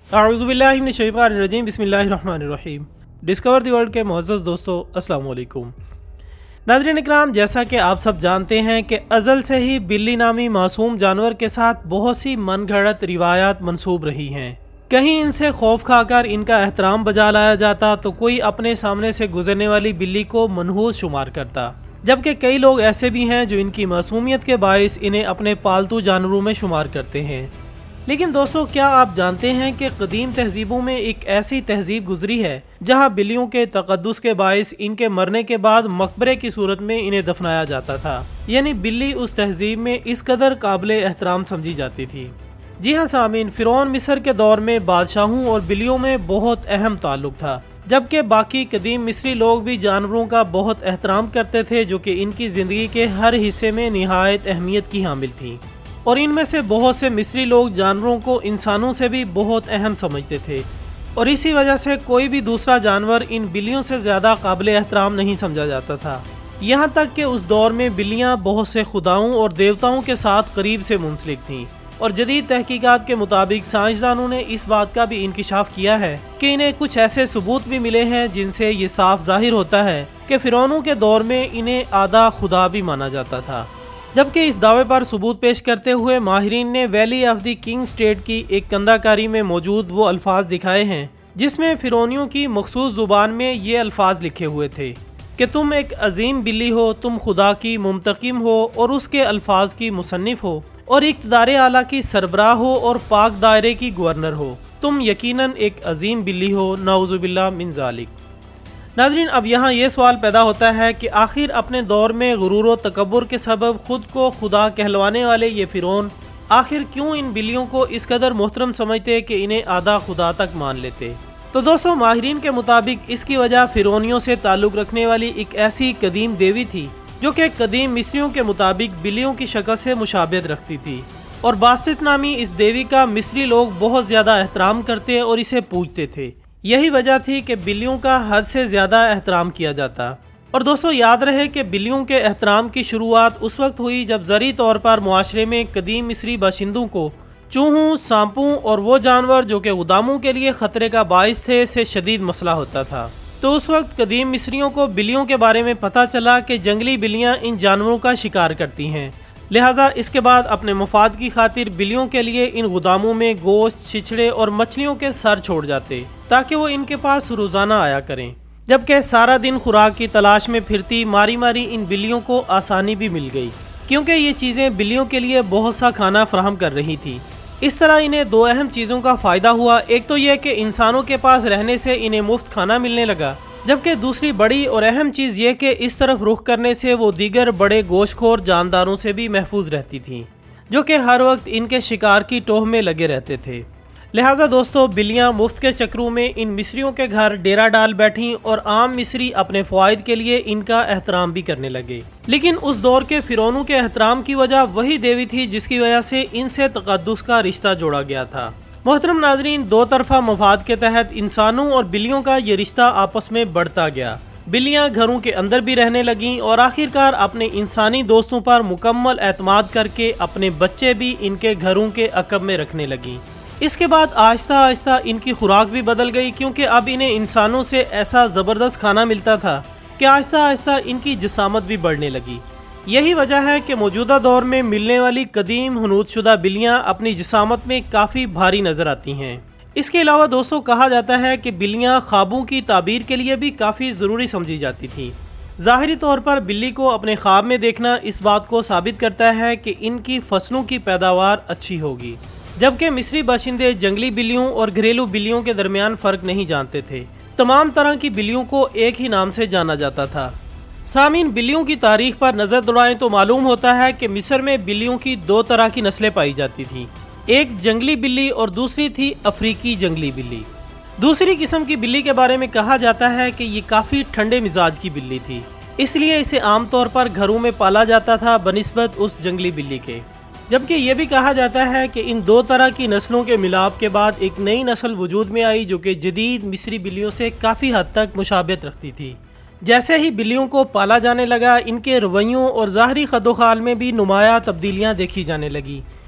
अऊज़ुबिल्लाहि मिनश्शैतानिर्रजीम बिस्मिल्लाहिर्रहमानिर्रहीम। Discover the world के मुअज़्ज़ज़ दोस्तों, अस्सलाम वालेकुम। नाज़रीन इकराम, जैसा कि आप सब जानते हैं कि अज़ल से ही बिल्ली नामी मासूम जानवर के साथ बहुत सी मनगढ़ंत रिवायात मंसूब रही हैं। कहीं इनसे खौफ खाकर इनका एहतराम बजा लाया जाता तो कोई अपने सामने से गुजरने वाली बिल्ली को मनहूस शुमार करता, जबकि कई लोग ऐसे भी हैं जो इनकी मासूमियत के बायस इन्हें अपने पालतू जानवरों में शुमार करते हैं। लेकिन दोस्तों, क्या आप जानते हैं कि कदीम तहजीबों में एक ऐसी तहजीब गुजरी है जहां बिल्लियों के तकद्दुस के बायस इनके मरने के बाद मकबरे की सूरत में इन्हें दफनाया जाता था। यानी बिल्ली उस तहजीब में इस कदर काबिल एहतराम समझी जाती थी। जी हाँ सामीन, फिरौन मिस्र के दौर में बादशाहों और बिल्लियों में बहुत अहम ताल्लुक था, जबकि बाकी कदीम मिस्री लोग भी जानवरों का बहुत एहतराम करते थे, जो कि इनकी ज़िंदगी के हर हिस्से में निहायत अहमियत की हामिल थी। और इनमें से बहुत से मिस्री लोग जानवरों को इंसानों से भी बहुत अहम समझते थे, और इसी वजह से कोई भी दूसरा जानवर इन बिल्लियों से ज़्यादा काबिल एहतराम नहीं समझा जाता था। यहाँ तक कि उस दौर में बिल्लियाँ बहुत से खुदाओं और देवताओं के साथ करीब से मुंसलिक थीं। और जदीद तहकीकात के मुताबिक साइंसदानों ने इस बात का भी इंकिशाफ किया है कि इन्हें कुछ ऐसे सबूत भी मिले हैं जिनसे ये साफ जाहिर होता है कि फिरौनों के दौर में इन्हें आधा खुदा भी माना जाता था। जबकि इस दावे पर सबूत पेश करते हुए माहिरीन ने वैली ऑफ द किंग स्टेट की एक कंदाकारी में मौजूद वो अल्फाज दिखाए हैं जिसमें फिरौनियों की मखसूस जुबान में ये अल्फाज लिखे हुए थे कि तुम एक अजीम बिल्ली हो, तुम खुदा की मुंतकिम हो और उसके अल्फाज की मुसन्निफ हो, और इक़्तिदार आला की सरबराह हो और पाक दायरे की गवर्नर हो। तुम यकीनन एक अजीम बिल्ली हो, नाउज़ुबिल्लाह मिन ज़ालिक। नाज़रीन, अब यहाँ ये सवाल पैदा होता है कि आखिर अपने दौर में गुरूर व तकब्बुर के सबब खुद को खुदा कहलवाने वाले ये फिरौन आखिर क्यों इन बिल्लियों को इस कदर मोहतरम समझते कि इन्हें आधा खुदा तक मान लेते। तो दोस्तों, माहिरीन के मुताबिक इसकी वजह फिरौनियों से ताल्लुक़ रखने वाली एक ऐसी कदीम देवी थी जो कि कदीम मिस्रियों के मुताबिक बिल्लियों की शक्ल से मुशाबियत रखती थी, और बासित नामी इस देवी का मिस्री लोग बहुत ज़्यादा एहतराम करते और इसे पूजते थे। यही वजह थी कि बिल्लियों का हद से ज़्यादा एहतराम किया जाता। और दोस्तों, याद रहे कि बिल्लियों के एहतराम की शुरुआत उस वक्त हुई जब ज़री तौर पर मुआशरे में कदीम मिस्री बाशिंदों को चूहों, सांपों और वो जानवर जो कि गुदामों के लिए ख़तरे का बाइस थे से शदीद मसला होता था। तो उस वक्त कदीम मिस्रियों को बिल्लियों के बारे में पता चला कि जंगली बिल्लियाँ इन जानवरों का शिकार करती हैं, लिहाजा इसके बाद अपने मफाद की खातिर बिल्लियों के लिए इन गुदामों में गोश्त, छिछड़े और मछलियों के सर छोड़ जाते ताकि वो इनके पास रोज़ाना आया करें। जबकि सारा दिन खुराक की तलाश में फिरती मारी मारी इन बिल्लियों को आसानी भी मिल गई, क्योंकि ये चीज़ें बिल्लियों के लिए बहुत सा खाना फराहम कर रही थी। इस तरह इन्हें दो अहम चीज़ों का फ़ायदा हुआ। एक तो यह कि इंसानों के पास रहने से इन्हें मुफ्त खाना मिलने लगा, जबकि दूसरी बड़ी और अहम चीज़ ये कि इस तरफ रुख करने से वो दीगर बड़े गोश्तखोर जानदारों से भी महफूज रहती थीं, जो कि हर वक्त इनके शिकार की टोह में लगे रहते थे। लिहाजा दोस्तों, बिल्लियाँ मुफ्त के चक्रों में इन मिस्रियों के घर डेरा डाल बैठीं और आम मिस्री अपने फ़वाइद के लिए इनका एहतराम भी करने लगे। लेकिन उस दौर के फिरौनों के एहतराम की वजह वही देवी थी जिसकी वजह से इनसे तक़द्दुस का रिश्ता जोड़ा गया था। मोहतरम नाजरीन, दो तरफा मफाद के तहत इंसानों और बिल्लियों का ये रिश्ता आपस में बढ़ता गया। बिल्लियाँ घरों के अंदर भी रहने लगीं और आखिरकार अपने इंसानी दोस्तों पर मुकम्मल एतमाद करके अपने बच्चे भी इनके घरों के अकब में रखने लगीं। इसके बाद आहिस्ता आहिस्ता इनकी खुराक भी बदल गई, क्योंकि अब इन्हें इंसानों से ऐसा ज़बरदस्त खाना मिलता था कि आहिस्ता आहिस्ता इनकी जिसामत भी बढ़ने लगी। यही वजह है कि मौजूदा दौर में मिलने वाली कदीम हनूदशुदा बिल्लियाँ अपनी जिसामत में काफ़ी भारी नज़र आती हैं। इसके अलावा दोस्तों, कहा जाता है कि बिल्लियाँ ख्वाबों की ताबीर के लिए भी काफ़ी ज़रूरी समझी जाती थीं। ज़ाहिरी तौर पर बिल्ली को अपने ख्वाब में देखना इस बात को साबित करता है कि इनकी फसलों की पैदावार अच्छी होगी, जबकि मिस्री बाशिंदे जंगली बिल्लियों और घरेलू बिल्लियों के दरमियान फ़र्क नहीं जानते थे। तमाम तरह की बिल्लियों को एक ही नाम से जाना जाता था। सामीन, बिल्लियों की तारीख पर नज़र दौड़ाएं तो मालूम होता है कि मिस्र में बिल्लियों की दो तरह की नस्लें पाई जाती थीं। एक जंगली बिल्ली और दूसरी थी अफ्रीकी जंगली बिल्ली। दूसरी किस्म की बिल्ली के बारे में कहा जाता है कि ये काफ़ी ठंडे मिजाज की बिल्ली थी, इसलिए इसे आमतौर पर घरों में पाला जाता था बनिस्बत उस जंगली बिल्ली के। जबकि ये भी कहा जाता है कि इन दो तरह की नस्लों के मिलाप के बाद एक नई नस्ल वजूद में आई जो कि जदीद मिस्री बिल्लियों से काफ़ी हद तक मुशाबियत रखती थी। जैसे ही बिल्लियों को पाला जाने लगा, इनके रवैयों और ज़ाहरी खदोखाल में भी नुमाया तब्दीलियाँ देखी जाने लगी।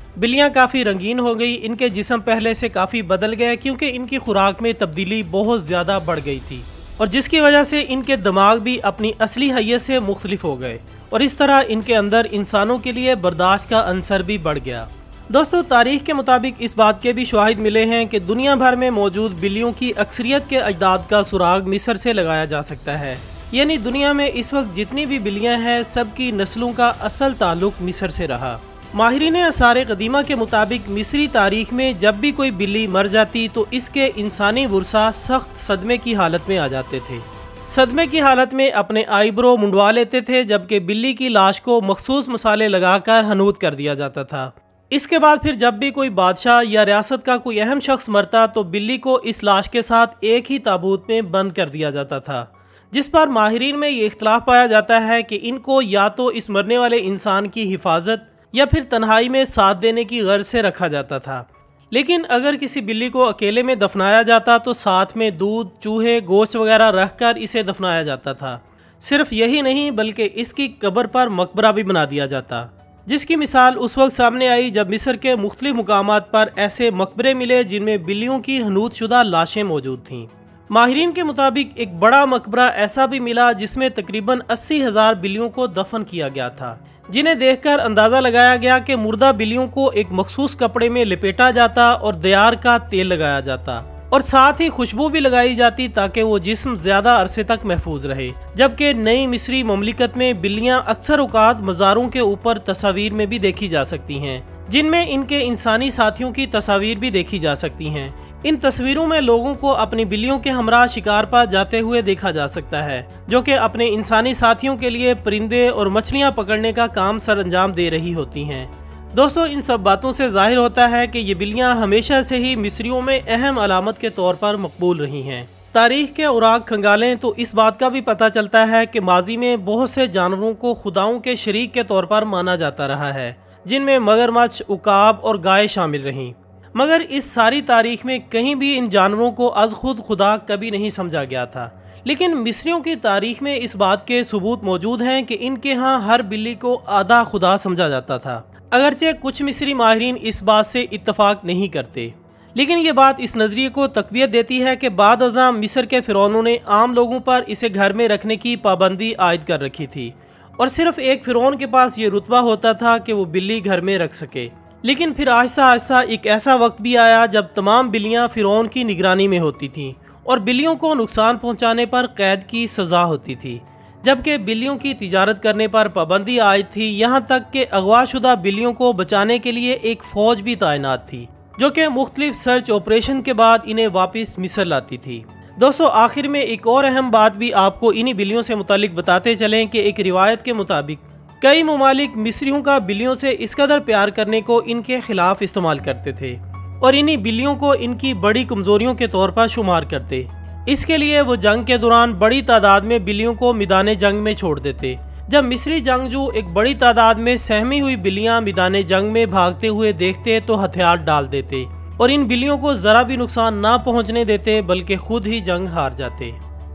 बिल्लियाँ काफ़ी रंगीन हो गई, इनके जिस्म पहले से काफ़ी बदल गए क्योंकि इनकी खुराक में तब्दीली बहुत ज़्यादा बढ़ गई थी और जिसकी वजह से इनके दिमाग भी अपनी असली हैयत से मुख्तलिफ हो गए और इस तरह इनके अंदर इंसानों के लिए बर्दाश्त का अंसर भी बढ़ गया। दोस्तों, तारीख के मुताबिक इस बात के भी शवाहिद मिले हैं कि दुनिया भर में मौजूद बिल्लियों की अक्सरियत के अजदाद का सुराग मिस्र से लगाया जा सकता है। यानी दुनिया में इस वक्त जितनी भी बिल्लियाँ हैं सबकी नस्लों का असल ताल्लुक मिस्र से रहा। माहिरीन आसार कदीमा के मुताबिक मिस्री तारीख में जब भी कोई बिल्ली मर जाती तो इसके इंसानी वर्सा सख्त सदमे की हालत में आ जाते थे। सदमे की हालत में अपने आईब्रो मुंडवा लेते थे, जबकि बिल्ली की लाश को मखसूस मसाले लगाकर हनूद कर दिया जाता था। इसके बाद फिर जब भी कोई बादशाह या रियासत का कोई अहम शख्स मरता तो बिल्ली को इस लाश के साथ एक ही ताबूत में बंद कर दिया जाता था, जिस पर माहिरीन में ये इख्तलाफ पाया जाता है कि इनको या तो इस मरने वाले इंसान की हिफाजत या फिर तन्हाई में साथ देने की गर्ज से रखा जाता था। लेकिन अगर किसी बिल्ली को अकेले में दफनाया जाता तो साथ में दूध, चूहे, गोश्त वगैरह रखकर इसे दफनाया जाता था। सिर्फ यही नहीं बल्कि इसकी कब्र पर मकबरा भी बना दिया जाता, जिसकी मिसाल उस वक्त सामने आई जब मिस्र के मुख्तलिफ मुकामात पर ऐसे मकबरे मिले जिनमें बिल्लियों की हनूद शुदा लाशें मौजूद थीं। माहिरीन के मुताबिक एक बड़ा मकबरा ऐसा भी मिला जिसमें तकरीबन 80,000 बिल्लियों को दफन किया गया था, जिन्हें देखकर अंदाज़ा लगाया गया कि मुर्दा बिल्लियों को एक मखसूस कपड़े में लपेटा जाता और दयार का तेल लगाया जाता और साथ ही खुशबू भी लगाई जाती ताकि वो जिस्म ज़्यादा अरसे तक महफूज रहे। जबकि नई मिस्री ममलिकत में बिल्लियाँ अक्सर औकात मज़ारों के ऊपर तस्वीर में भी देखी जा सकती हैं, जिनमें इनके इंसानी साथियों की तस्वीर भी देखी जा सकती हैं। इन तस्वीरों में लोगों को अपनी बिल्लियों के हमरा शिकार पर जाते हुए देखा जा सकता है, जो कि अपने इंसानी साथियों के लिए परिंदे और मछलियां पकड़ने का काम सरअंजाम दे रही होती हैं। दोस्तों, इन सब बातों से जाहिर होता है कि ये बिल्लियां हमेशा से ही मिस्रियों में अहम अलामत के तौर पर मकबूल रही हैं। तारीख के औराक खंगालें तो इस बात का भी पता चलता है कि माजी में बहुत से जानवरों को खुदाओं के शरीक के तौर पर माना जाता रहा है, जिनमें मगरमच्छ, उकाब और गाय शामिल रहीं। मगर इस सारी तारीख में कहीं भी इन जानवरों को अज खुद खुदा कभी नहीं समझा गया था। लेकिन मिस्रियों की तारीख में इस बात के सबूत मौजूद हैं कि इनके यहाँ हर बिल्ली को आधा खुदा समझा जाता था। अगरचे कुछ मिस्री माहिरीन इस बात से इत्तफाक नहीं करते, लेकिन ये बात इस नज़रिए को तक़वियत देती है कि बाद अज़ां मिस्र के फ़िरौनों ने आम लोगों पर इसे घर में रखने की पाबंदी आयद कर रखी थी और सिर्फ एक फ़िरौन के पास ये रुतबा होता था कि वो बिल्ली घर में रख सके। लेकिन फिर आहिस्ता आहिस्ता एक ऐसा वक्त भी आया जब तमाम बिल्लियां फ़िरौन की निगरानी में होती थीं और बिल्लियों को नुकसान पहुंचाने पर कैद की सज़ा होती थी, जबकि बिल्लियों की तिजारत करने पर पाबंदी आयद थी। यहाँ तक कि अगवाशुदा बिल्लियों को बचाने के लिए एक फ़ौज भी तैनात थी, जो कि मुख्तलिफ सर्च ऑपरेशन के बाद इन्हें वापस मिस्र लाती थी। दोस्तों, आखिर में एक और अहम बात भी आपको इन्हीं बिल्लियों से मुतालिक बताते चलें कि एक रिवायत के मुताबिक कई ममालिक मिस्रियों का बिल्लियों से इस कदर प्यार करने को इनके खिलाफ इस्तेमाल करते थे और इन्हीं बिल्लियों को इनकी बड़ी कमजोरियों के तौर पर शुमार करते। इसके लिए वो जंग के दौरान बड़ी तादाद में बिल्लियों को मैदान जंग में छोड़ देते। जब मिस्री जंगजू एक बड़ी तादाद में सहमी हुई बिल्लियां मैदान जंग में भागते हुए देखते तो हथियार डाल देते और इन बिल्लियों को जरा भी नुकसान ना पहुंचने देते, बल्कि खुद ही जंग हार जाते।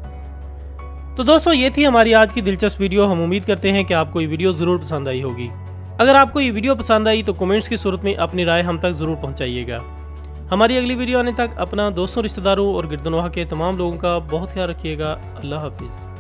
तो दोस्तों, ये थी हमारी आज की दिलचस्प वीडियो। हम उम्मीद करते हैं कि आपको ये वीडियो ज़रूर पसंद आई होगी। अगर आपको ये वीडियो पसंद आई तो कमेंट्स की सूरत में अपनी राय हम तक ज़रूर पहुंचाइएगा। हमारी अगली वीडियो आने तक अपना दोस्तों, रिश्तेदारों और गिरदनवाह के तमाम लोगों का बहुत ख्याल रखिएगा। अल्लाह हाफिज़।